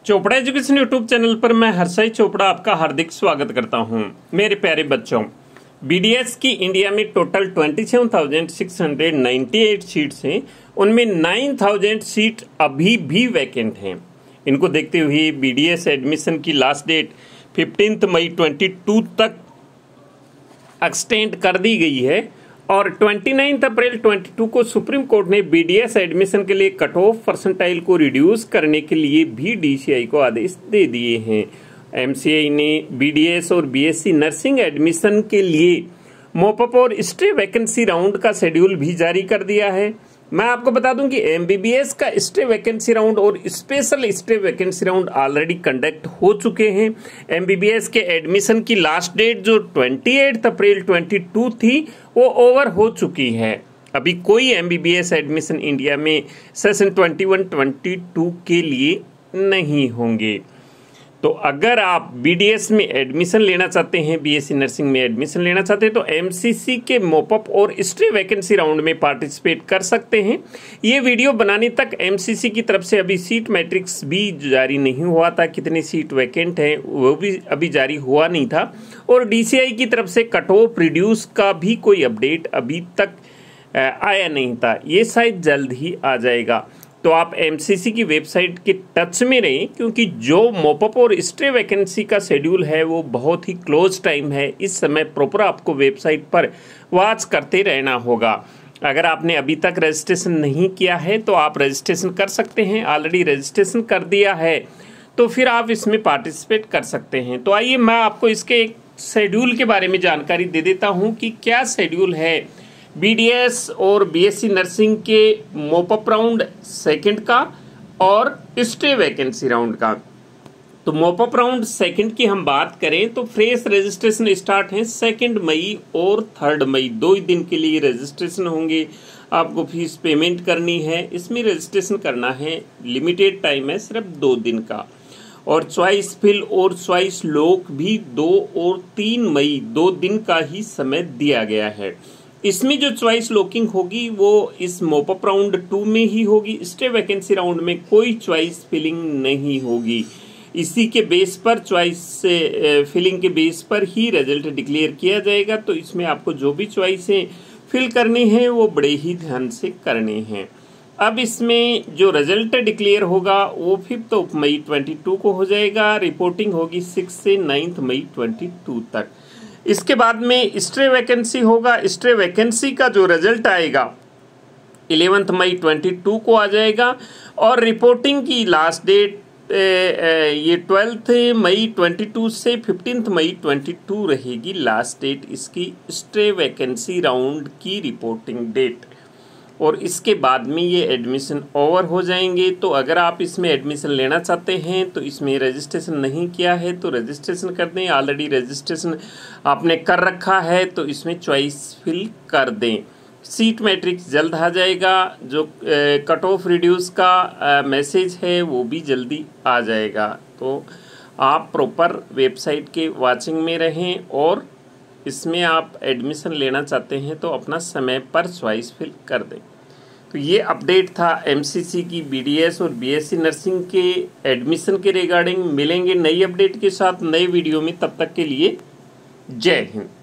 Chopra education YouTube channel पर मैं हर्षाई चोपड़ा आपका हार्दिक स्वागत करता हूं। मेरे प्यारे बच्चों, बीडीएस की इंडिया में टोटल 27,698 सीट्स हैं। उनमें 9,000 सीट अभी भी वैकेंट हैं। इनको देखते हुए बीडीएस एडमिशन की लास्ट डेट 15 मई 22 तक एक्सटेंड कर दी गई है और 29 अप्रैल 22 को सुप्रीम कोर्ट ने बीडीएस एडमिशन के लिए कट ऑफ परसेंटाइल को रिड्यूस करने के लिए भी डीसीआई को आदेश दे दिए हैं। एमसीआई ने बीडीएस और बीएससी नर्सिंग एडमिशन के लिए मॉपअप और स्टे वैकेंसी राउंड का शेड्यूल भी जारी कर दिया है। मैं आपको बता दूं कि एमबीबीएस का स्टे वैकेंसी राउंड और special stray vacancy round already conduct हो चुके हैं। एमबीबीएस के एडमिशन की लास्ट डेट जो 28 अप्रैल 22 थी वो ओवर हो चुकी है। अभी कोई एमबीबीएस एडमिशन इंडिया में सेशन 21-22 के लिए नहीं होंगे। तो अगर आप बीडीएस में एडमिशन लेना चाहते हैं, बीएससी नर्सिंग में एडमिशन लेना चाहते हैं तो एमसीसी के मॉपअप और स्टे वैकेंसी राउंड में पार्टिसिपेट कर सकते हैं। ये वीडियो बनाने तक एमसीसी की तरफ से अभी सीट मैट्रिक्स भी जारी नहीं हुआ था, कितनी सीट वैकेंट है वो भी अभी जारी हुआ नहीं था और डीसीआई की तरफ से कट ऑफ रिड्यूस का भी कोई अपडेट अभी तक आया नहीं था। ये शायद जल्द ही आ जाएगा। तो आप एमसीसी की वेबसाइट के टच में रहें, क्योंकि जो मॉपअप और स्टे वैकेंसी का शेड्यूल है वो बहुत ही क्लोज टाइम है। इस समय प्रॉपर आपको वेबसाइट पर वॉच करते रहना होगा। अगर आपने अभी तक रजिस्ट्रेशन नहीं किया है तो आप रजिस्ट्रेशन कर सकते हैं। ऑलरेडी रजिस्ट्रेशन कर दिया है तो फिर आप इसमें पार्टिसिपेट कर सकते हैं। तो आइए मैं आपको इसके एक शेड्यूल के बारे में जानकारी दे देता हूँ कि क्या शेड्यूल है बीडीएस और बीएससी नर्सिंग के मॉपअप राउंड सेकंड का और स्टे वैकेंसी राउंड का। तो मॉपअप राउंड सेकंड की हम बात करें तो फ्रेश रजिस्ट्रेशन स्टार्ट है 2 मई और 3 मई, 2 ही दिन के लिए रजिस्ट्रेशन होंगे। आपको फीस पेमेंट करनी है। इसमें रजिस्ट्रेशन करना है, लिमिटेड टाइम है सिर्फ 2 दिन का। और चॉइस फिल और चॉइस लॉक भी 2 और 3 मई 2 दिन का ही समय दिया गया है। इसमें जो चॉइस लॉकिंग होगी वो इस मॉपअप राउंड 2 में ही होगी। स्टे वैकेंसी राउंड में कोई चॉइस फिलिंग नहीं होगी। इसी के बेस पर चॉइस फिलिंग के बेस पर ही रिजल्ट डिक्लेयर किया जाएगा। तो इसमें आपको जो भी चॉइसें फिल करनी है वो बड़े ही ध्यान से करनी है। अब इसमें जो रिजल्ट डिक्लेयर होगा वो 5 मई 22 को हो जाएगा। रिपोर्टिंग होगी 6 से 9 मई 22 तक। इसके बाद में स्टे वैकेंसी होगा। स्टे वैकेंसी का जो रिजल्ट आएगा 11 मई 22 को आ जाएगा और रिपोर्टिंग की लास्ट डेट ये 12 मई 22 से 15 मई 22 रहेगी लास्ट डेट इसकी स्टे वैकेंसी राउंड की रिपोर्टिंग डेट। और इसके बाद में ये एडमिशन ओवर हो जाएंगे। तो अगर आप इसमें एडमिशन लेना चाहते हैं तो इसमें रजिस्ट्रेशन नहीं किया है तो रजिस्ट्रेशन कर दें। ऑलरेडी रजिस्ट्रेशन आपने कर रखा है तो इसमें चॉइस फिल कर दें। सीट मैट्रिक्स जल्द आ जाएगा। जो कट ऑफ रिड्यूस का मैसेज है वो भी जल्दी आ जाएगा। तो आप प्रॉपर वेबसाइट के वॉचिंग में रहें और इसमें आप एडमिशन लेना चाहते हैं तो अपना समय पर चॉइस फिल कर दें। तो ये अपडेट था एमसीसी की बीडीएस और बीएससी नर्सिंग के एडमिशन के रिगार्डिंग। मिलेंगे नई अपडेट के साथ नए वीडियो में, तब तक के लिए जय हिंद।